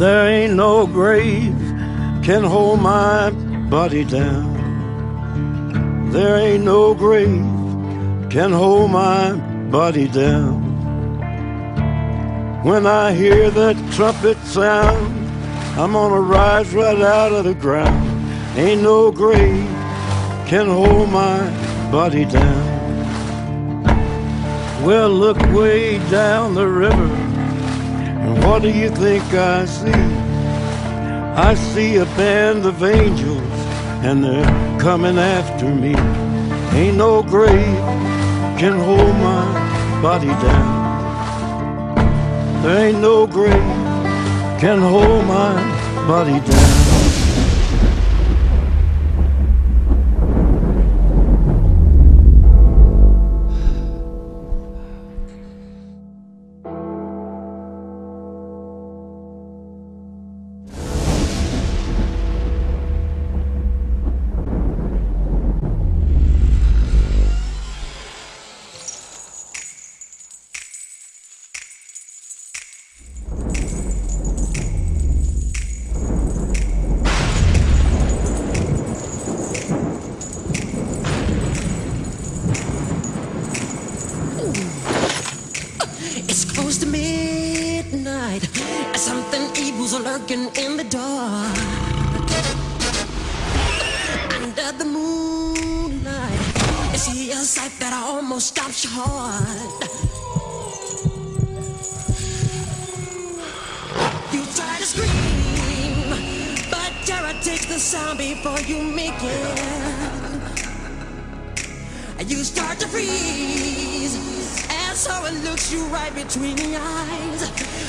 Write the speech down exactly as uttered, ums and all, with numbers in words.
There ain't no grave can hold my body down. There ain't no grave can hold my body down. When I hear that trumpet sound, I'm gonna rise right out of the ground. Ain't no grave can hold my body down. Well, look way down the river, and what do you think I see? I see a band of angels, and they're coming after me. Ain't no grave can hold my body down. There ain't no grave can hold my body down. It's close to midnight, something evil's lurking in the dark. Under the moonlight, you see a sight that almost stops your heart. You try to scream, but terror takes the sound before you make it. You start to freeze, and so it looks you right between the eyes.